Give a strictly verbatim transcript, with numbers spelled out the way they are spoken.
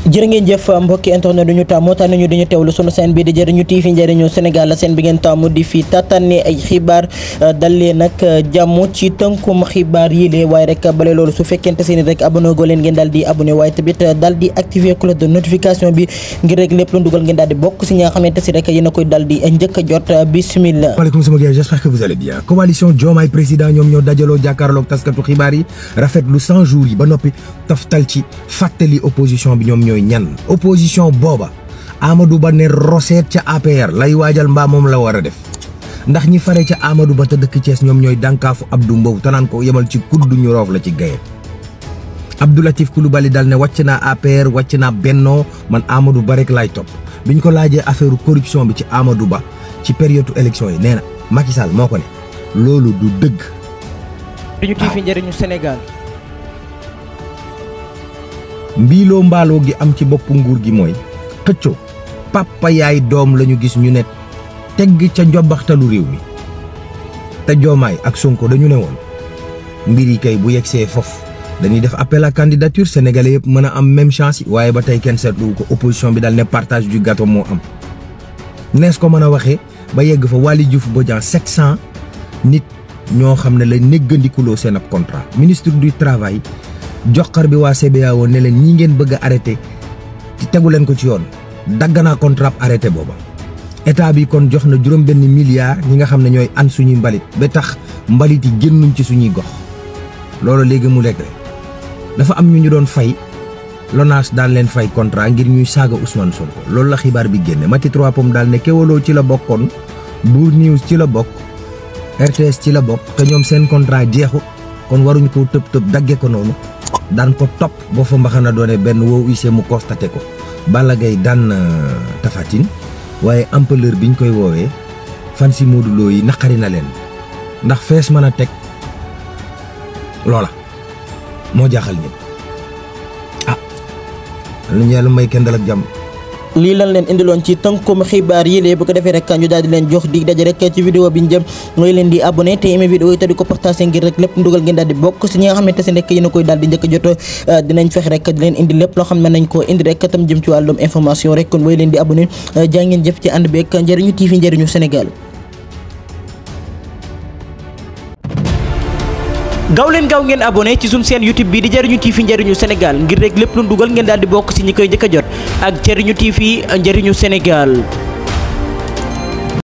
jërë ngeen jëf mbokki internet duñu tàmmu tànn ñu dañu teewlu sunu seen bi di Jëriñu T V njëriñu Sénégal la seen bi ngeen tàmmu di fi tàttanne ay xibaar dal leen nag jàmm ci tënkum xibaar yi lee waaye rek bale loolu su fekkente seeni rek abonné go leen ngeen daal di abonné waaye tamit daal di activer cloche de notification bi ngir rek lépp lu dugal ngeen daal di bokk si ñi nga xamante si rek yéen a koy daal di njëkk a jot bismillah. Waaleykum sama gars, j'espère que vous allez bien. Coalition Diomaye président ñoom ñoo dajaloo jàkkaarloog taskatu xibaar yi rafetlu cent jours yi ba noppi toftal ci fàttali opposition bi ñoom ñooy ñan. opposition booba Amadou Ba ne roseet ca A P R lay waajal mbaa moom la war a def ndax ñi fare ca Amadou Ba te dëkk Thiès ñoom ñooy dànkaafu Abdou Mbow te naan ko yemal ci kuddu ñu roof la ci gaye Abdou Latif Coulibaly dal ne wàcc naa A P R wàcc naa Benno man Amadou Ba rek laay topp biñ ko laajee affaire corruption bi ci Amadou Ba ci période élection yi nee na Macky Sall moo ko ne loolu du dëgg. Jëriñu T V njëriñu Sénégal. mbiiloo mbaaloo gi am ci boppu nguur gi mooy xëccoo papa yaay doom lañu gis ñu ne tegg ca njobbaxtalu réew mi te Diomaye ak Sonko dañu ne woon mbir yi kay bu yegsee foofu dañuy def appel à candidature sénégalais yëpp mën a am même chance yi waaye ba tey kenn seetlu ko opposition bi daal ne partage du gâteau moo am nees ko mën a waxee ba yegg fa Waly Diouf Bodian sept cent nit ñoo xam ne la néggandikuloo seen ab contrat ministre du travail joxar bi waa C B A O ne leen ñi ngeen bëgg a arrêté ci tegu leen ko ci yoon dagg naa contrat arrêté booba état bi kon jox na juróom benn milliard ñi nga xam ne ñooy an suñuy mbalit ba tax mbalit yi génnuñ ci suñuy gox loolu léegi mu lekk dafa am ñu ñu doon fay LONASE daal leen fay contrat ngir ñuy saaga Ousmane Sonko loolu la xibaar bi génne Mati trois Pommes daal ne Kewaloo ci la bokkoon Bour News ci la bokk R T S ci la bokk te ñoom seen contrat jeexu kon waruñ ko tëb tëb dagge ko noonu daan ko topp boo fa mbaxana doone benn woo ise mu constaté ko Balla Gaye daan Tapha Tine waaye ampleur biñ koy woowee fan si Modou Lo yi naqari na leen ndax fees mën a teg loola moo jaaxal ñëpp ah lu ñu yàlla may kenn dal ak jàmm. lii lan leen indiloon ci tënkum xibaar yi léegi bu ko defee rek ñu daal di leen jox dig daje rek ci vidéo bi ñu jëm mooy leen di abonné te aimé vidéo yi te di ko partagé ngir rek lépp ndugal ngeen daal di bokk si ñi nga xamante ne rek yéen a koy daal di njëkk a jot dinañ fexe rek di leen indi lépp loo xam ne nañ ko indi rek tam jëm ci wàllum information rek kon mooy leen di abonné jaa ngeen jëf ci ànd beeg Njëriñu T V njëriñu Sénégal. gaaw leen gaaw ngeen abonné ci suñu chaîne YouTube bi di Jëriñu T V njëriñu Sénégal ngir rek lépp lu dugal ngeen daal di bokk si ñi koy njëkk a jot ak Jëriñu T V njëriñu Sénégal.